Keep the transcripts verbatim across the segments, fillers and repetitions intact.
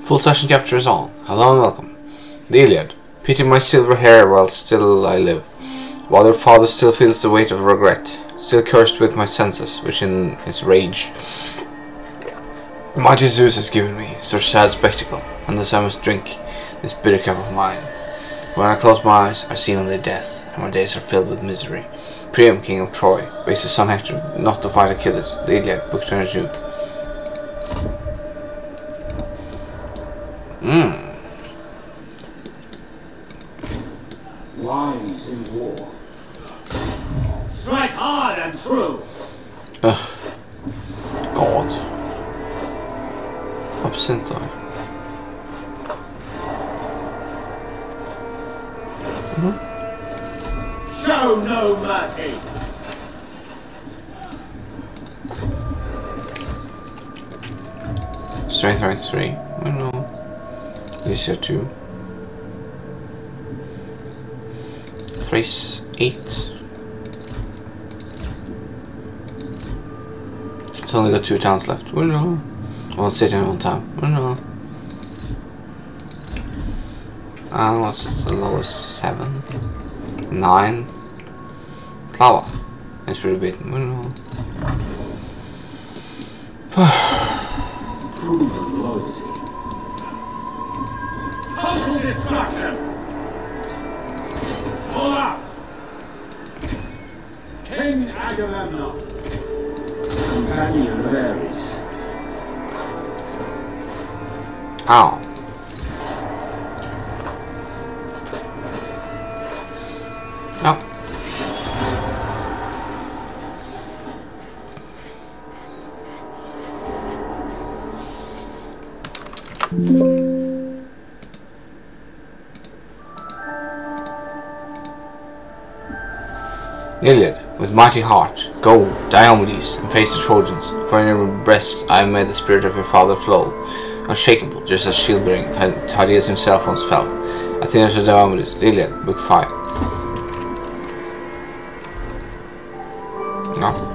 Full session capture is on. Hello and welcome. The Iliad. Pity my silver hair while still I live, while your father still feels the weight of regret, still cursed with my senses, which in his rage mighty Zeus has given me such sad spectacle, and thus I must drink this bitter cup of mine. When I close my eyes, I see only death, and my days are filled with misery. Priam, king of Troy, begs his son Hector not to fight Achilles. The Iliad, book twenty-two. Hmm. Wise in war. Strike hard and true. Ugh. God. Absent though. Mm-hmm. Show no mercy. Strength right three. I don't know. This here two. Thrace eight. It's only got two towns left. We know. One city and one town. We know. And what's the lowest? Seven. Nine. Flower. It's pretty beaten. We know. Proven loyalty. Total destruction. Pull up. King Agamemnon. Companion of Ares. Ow. Yep. Iliad, with mighty heart, go, Diomedes, and face the Trojans, for in your breast I have made the spirit of your father flow, unshakable, just as shield-bearing Tydeus himself once felt. Athena to Diomedes, the Iliad, book five. No.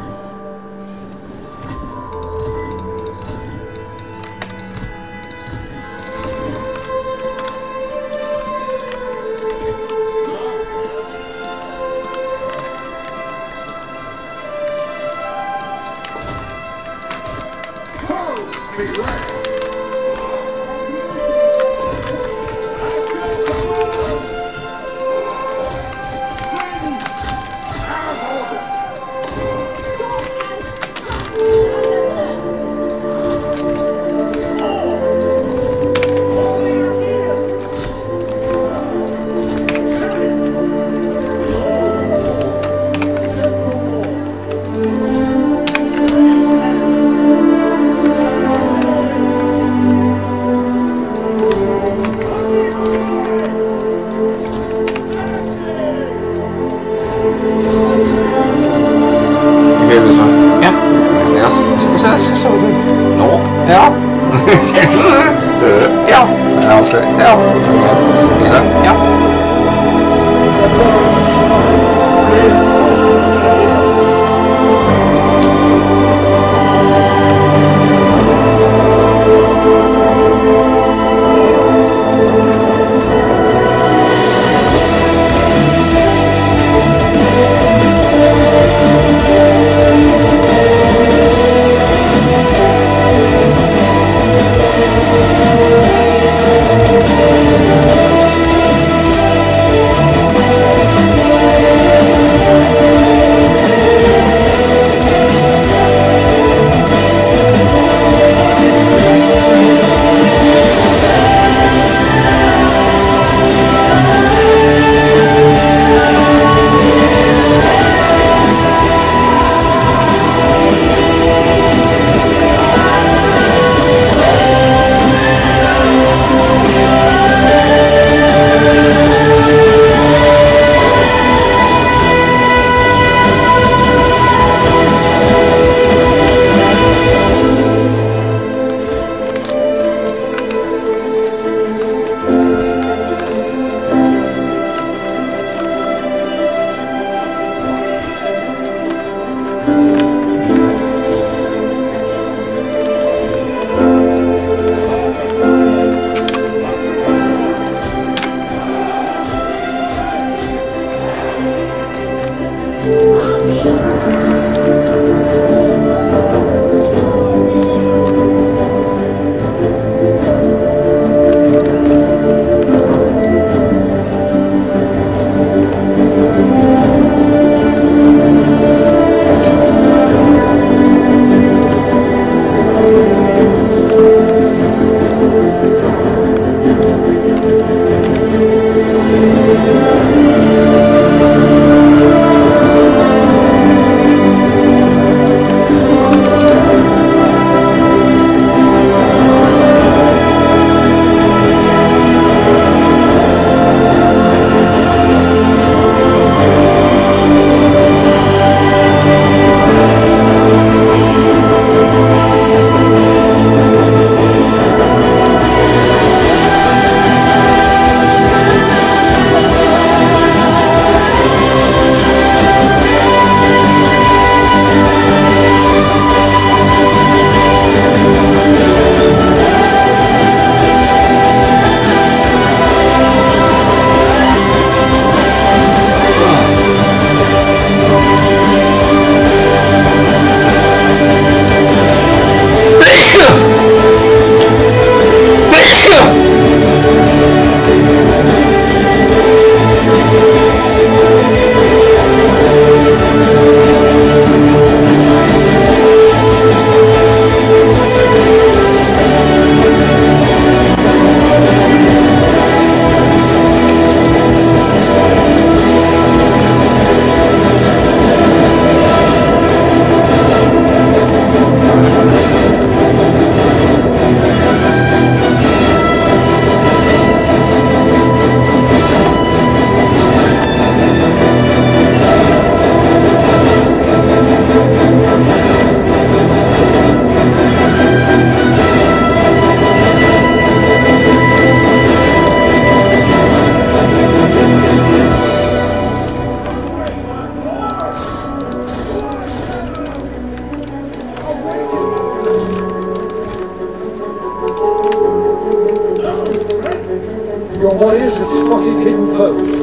warriors have spotted hidden foes.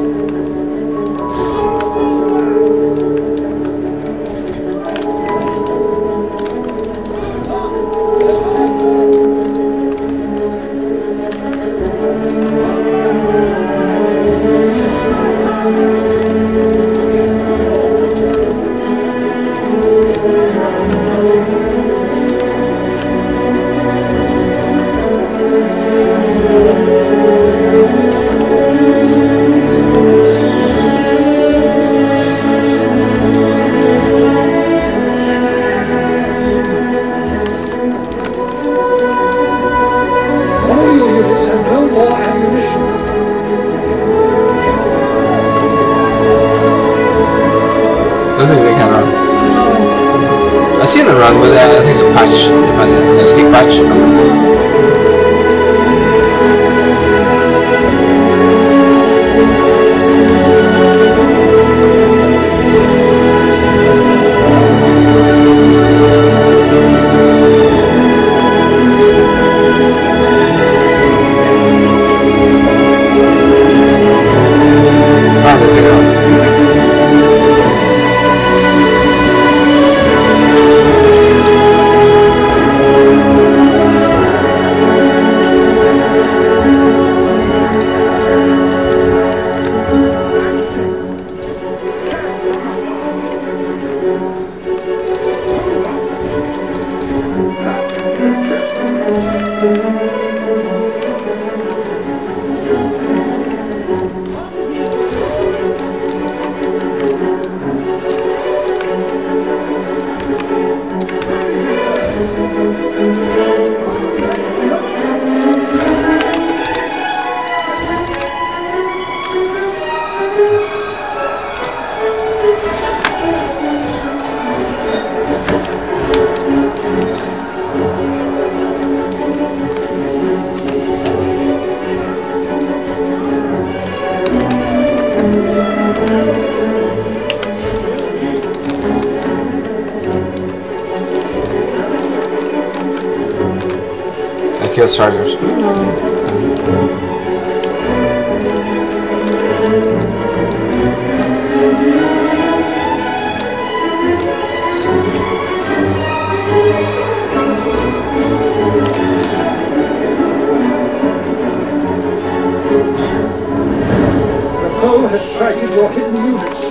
I've seen them run, but uh, I think it's a patch, a stick patch. Ah, there you go. Kill starters. The foe has sighted your hidden units.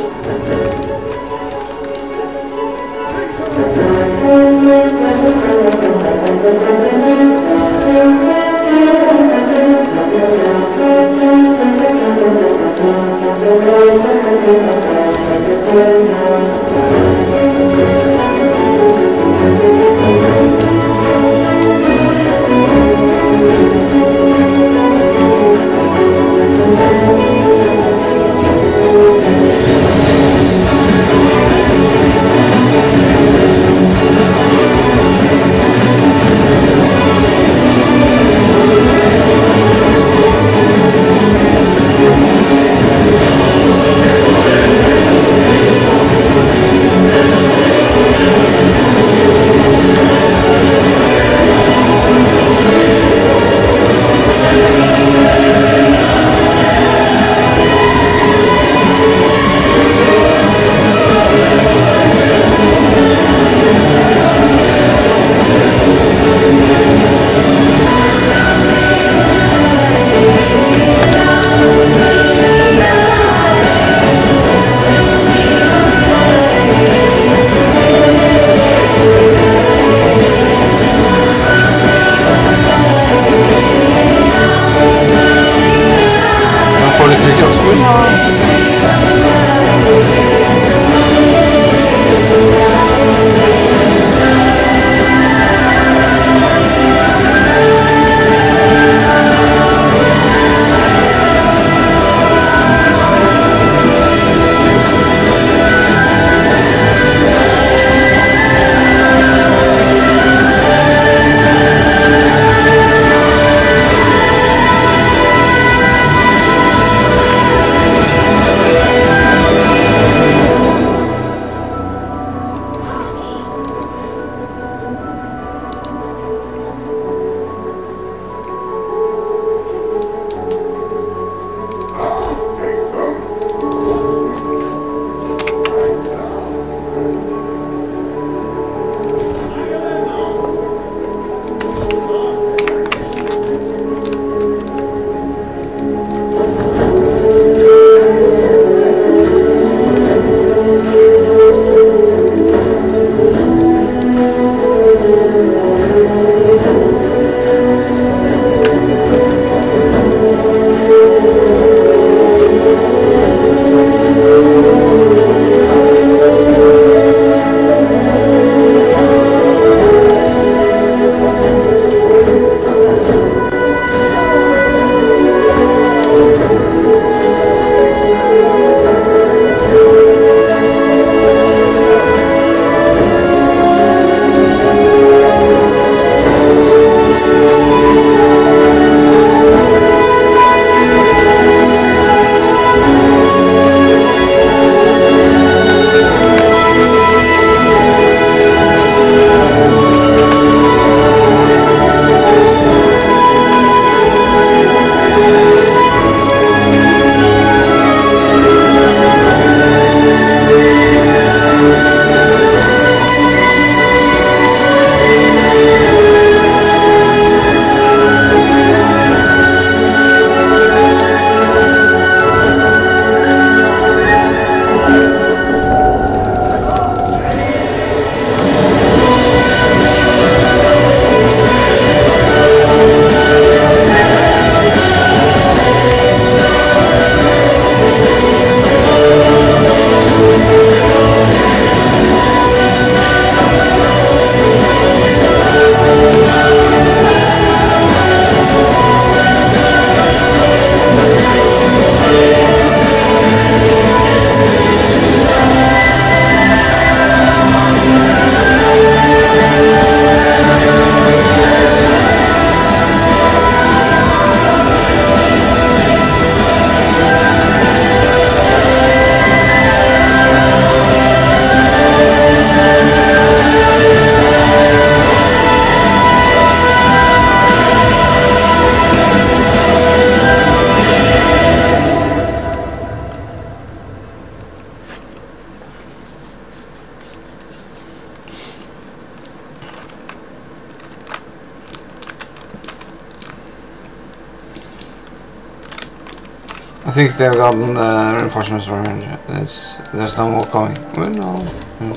think they've gotten the reinforcements from here. There's, there's no more coming. Well, no. Hmm.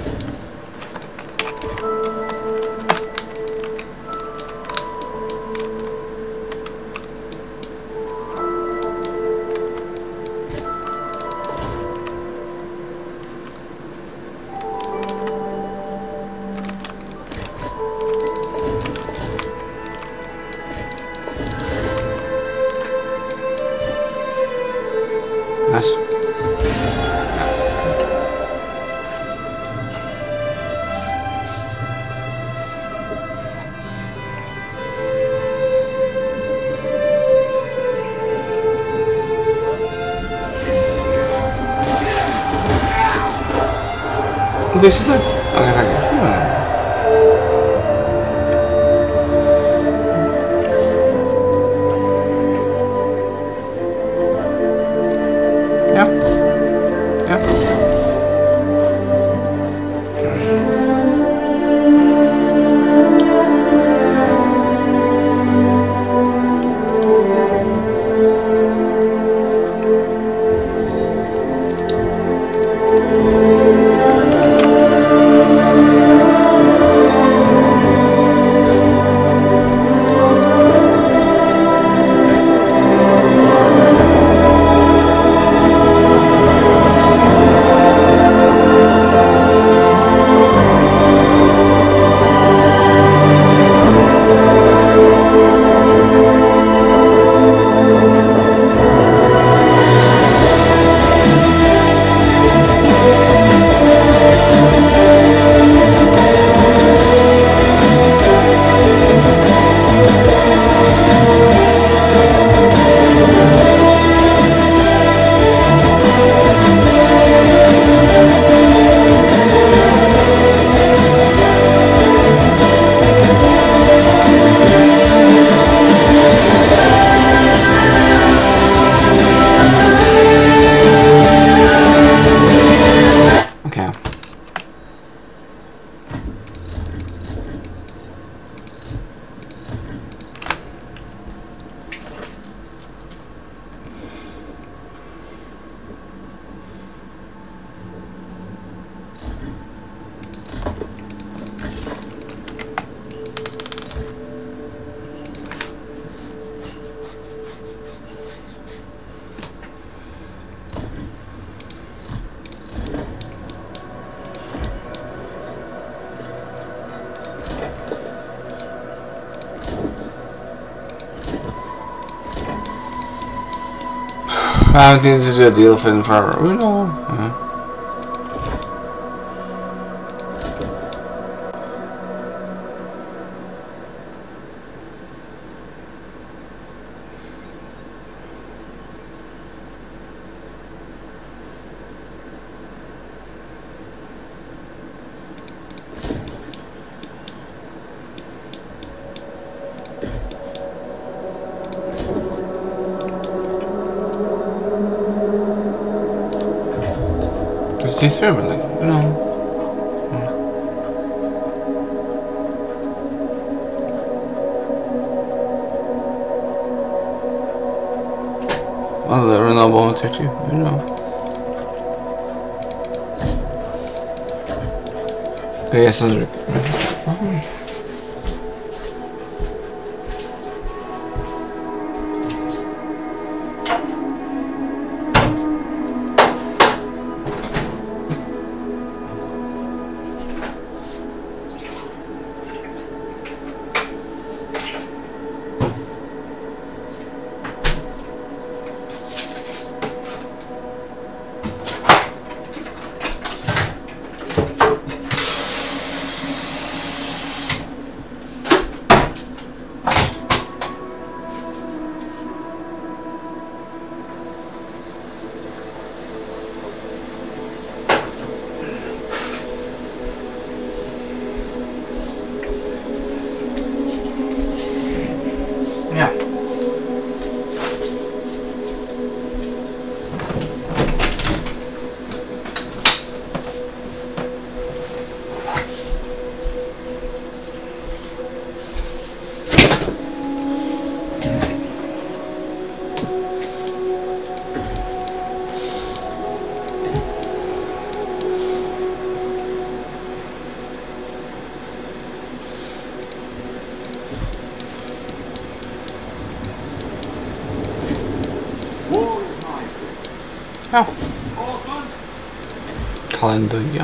Nice. This is it. Okay, thank you. Yeah. Yeah. I need to do a deal with him forever. We know. Yeah. See through everything, you know. Hmm. Well, the renal bomb attacked you, you know. Okay, yes, Cedric. Oh. Ja. Halleluja.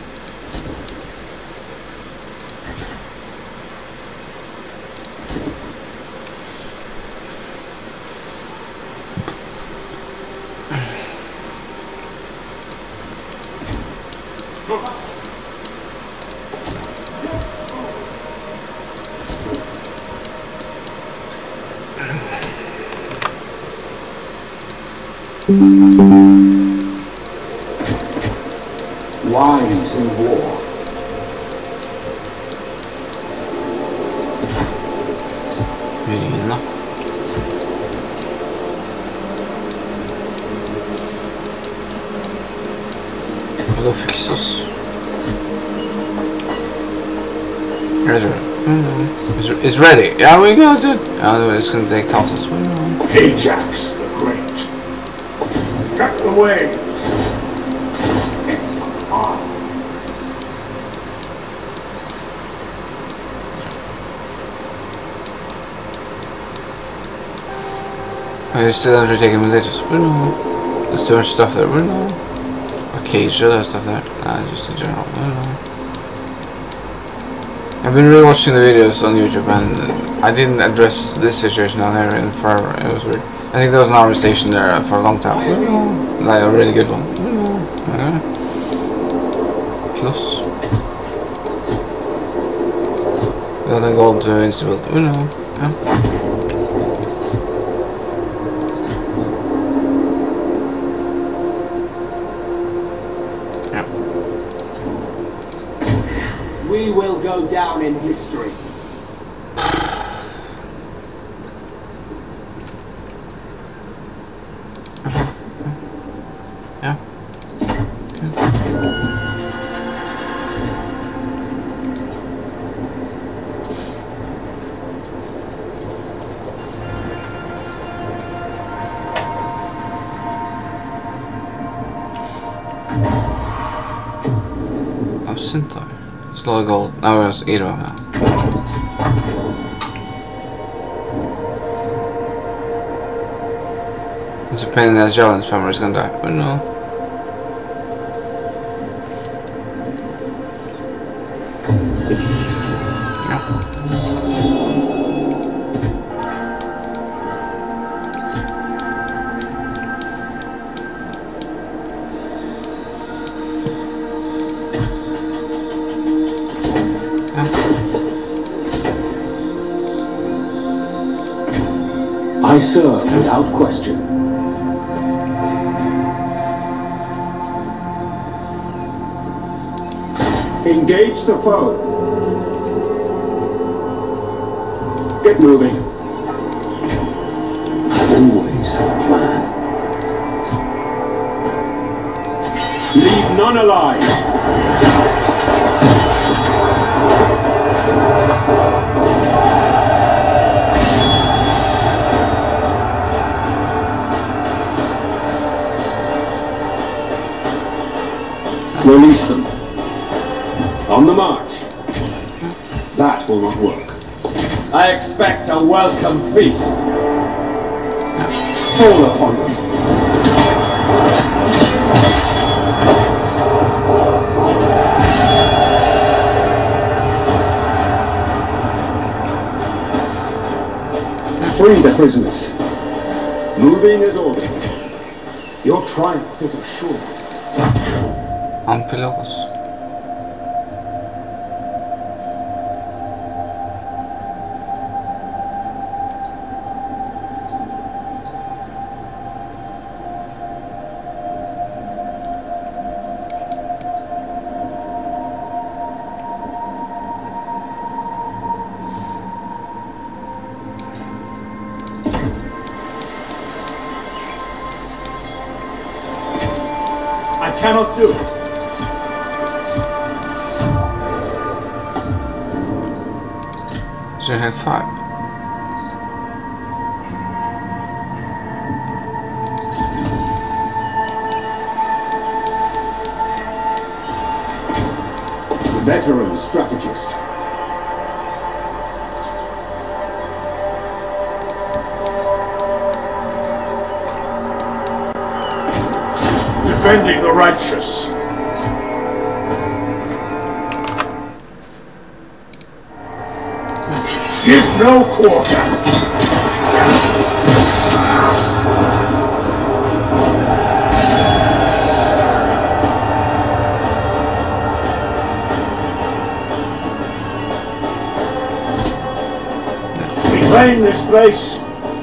Wise in war. Myrina. Vadå fixas? Is it's ready. Yeah, we got it. Oh, it's gonna take tosses. Ajax the Great. Cut the waves. I still have to take religious. There's too much stuff there. Okay, sure, there's stuff there. Nah, just in general. I've been rewatching the videos on YouTube and I didn't address this situation down there in forever. It was weird. I think there was an army station there for a long time. Like a really good one. Yeah. Close. Golden gold to instable. Yeah. We will go down in history. Yeah. Absinthe. It's a lot of gold. Now we're gonna eat them now. It's a pain in the ass javelin spammer is gonna die, but no. I serve without question. Engage the foe. Get moving. Always have a plan. Leave none alive. Release them. On the march. That will not work. I expect a welcome feast. Fall upon them. Free the prisoners. Moving as ordered. Your triumph is assured. Ampelogos. I cannot do it. Should have five. Veteran strategist. defending the righteous. Give no quarter. Reclaim this place.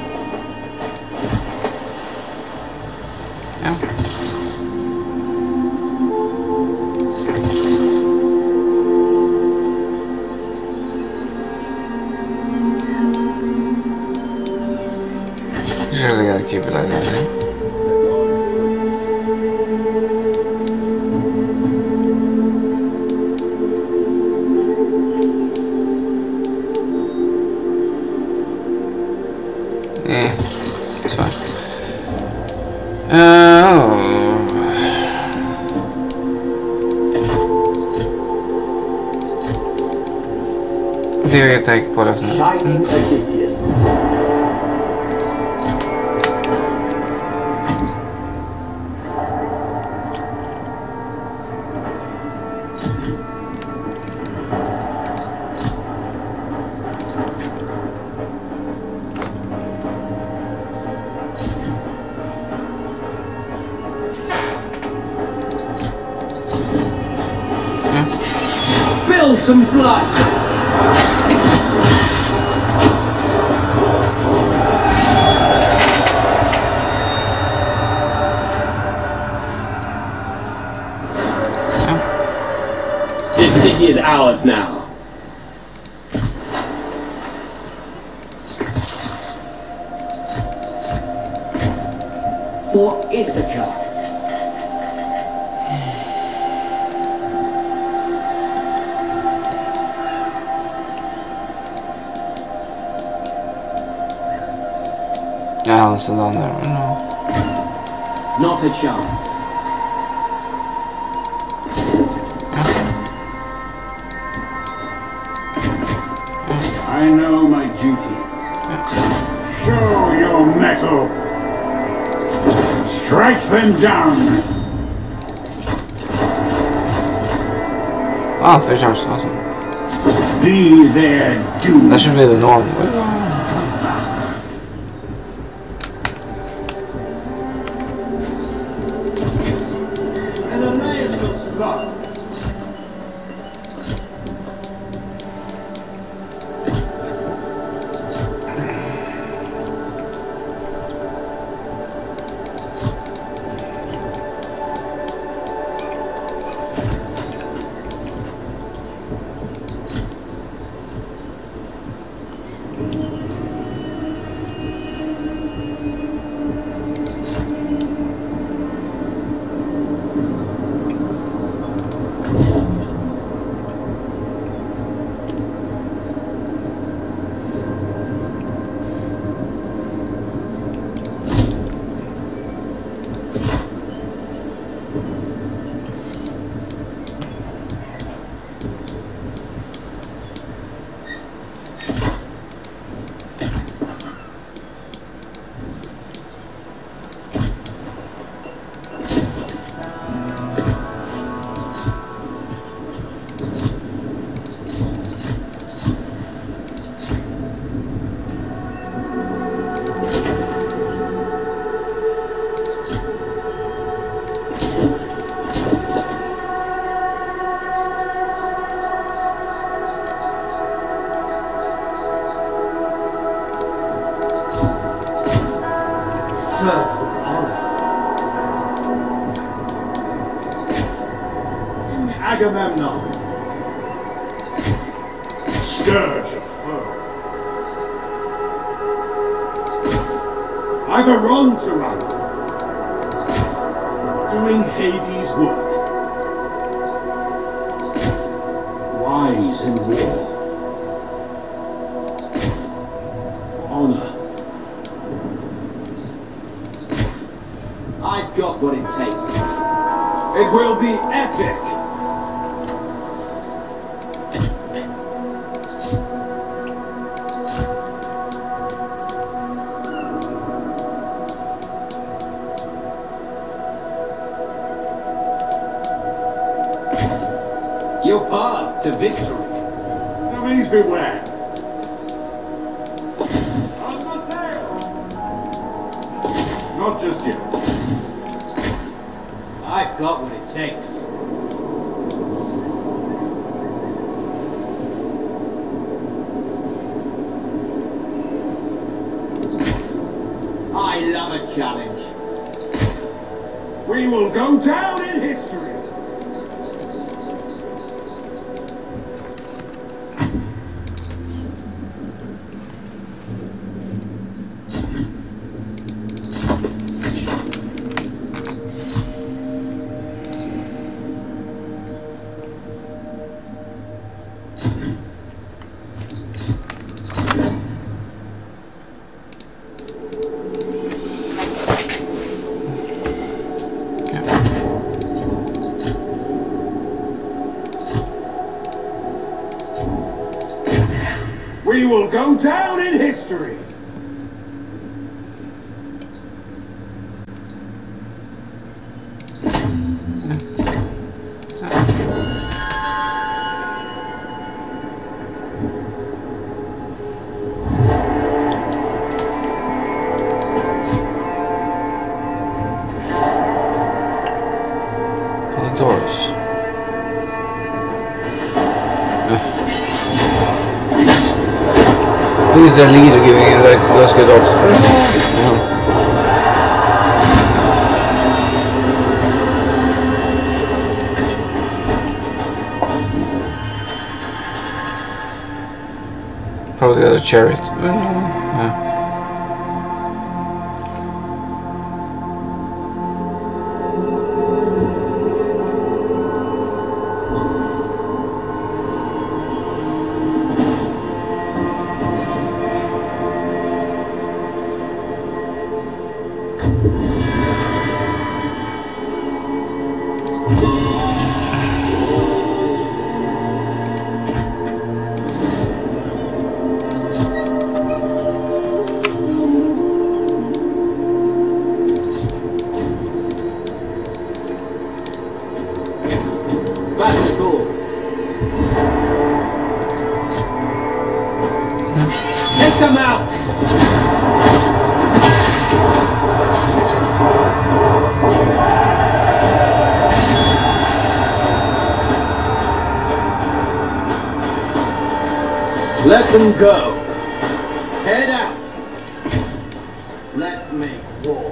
Usually gotta keep it like that, eh? Yeah, it's fine. Oh. Theory attack products now. Shining Odysseus. Spill some blood! This city is ours now. For Ithaca. Yeah, listen down there. No. Not a chance. I know my duty. Show your mettle. Strike them down. Ah, three times, awesome. Be their doom. That should be the norm. An alliance of spot. Serve with honor. King Agamemnon. Scourge of foe. I've a wrong to right. Doing Hades' work. Wise in war. Honor. I've got what it takes. It will be epic. To victory. Please beware. Under sail. Not just yet. I've got what it takes. I love a challenge. We will go down in history. We will go down in history. The doors. He's their leader giving you like those good odds. Yeah. Probably got a chariot. Yeah. Take them out! Let them go. Head out. Let's make war.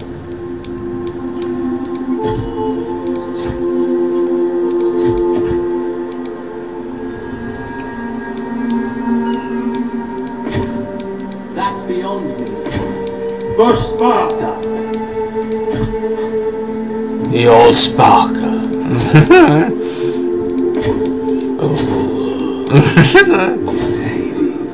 That's beyond me. For Sparta. The old Sparker. Hades.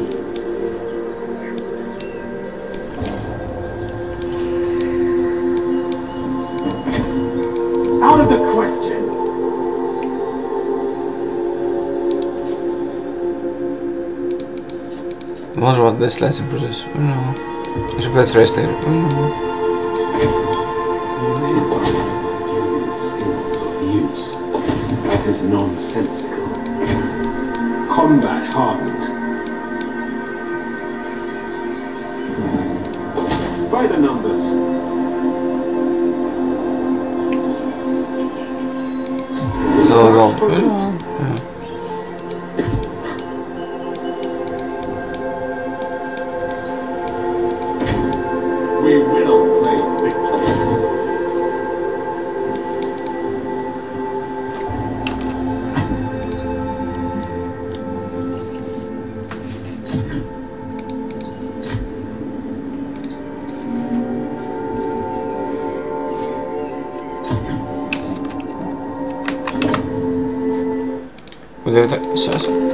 Out of the question. I wonder what this lesson produces. Oh, no. I should play Thrace later. Oh, no. You may find the skills of use. That is nonsensical. Combat hardened. By the numbers. So I'll go. Oh, no. Yeah. We will play victory. With everything. So,